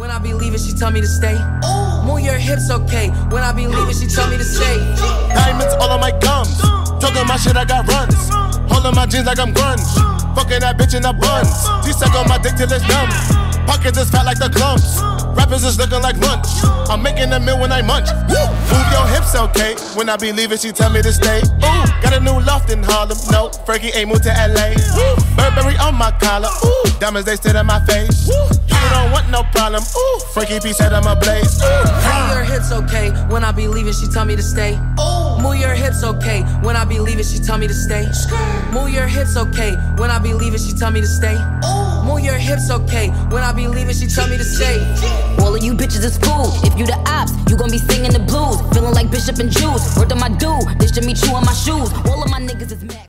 When I be leaving, she tell me to stay. Move your hips, okay. When I be leaving, she tell me to stay. Diamonds all on my gums. Talking my shit, I got runs. Holding my jeans like I'm grunge. Fucking that bitch in the buns. She suck on my dick till it's numb. Pockets is fat like the clumps. Rappers is looking like lunch. I'm making a meal when I munch. Move your hips, okay. When I be leaving, she tell me to stay. Ooh, got a new loft in Harlem. No, Frankie ain't moved to LA. Burberry on my collar. Ooh, diamonds they sit in my face. You don't want no problem. Ooh, Frankie P said I'm a blaze. Move your hips, okay. When I be leaving, she tell me to stay. Move your hips, okay. When I be leaving, she tell me to stay. Move your hips, okay. When I be leaving, she tell me to stay. Move your hips, okay. When I be leaving, she tell me to stay. All of you bitches is food. If you the ops, you gon' be singing the blues. Feeling like Bishop and Juice. Word on my dude, they should meet you on my shoes. All of my niggas is mad.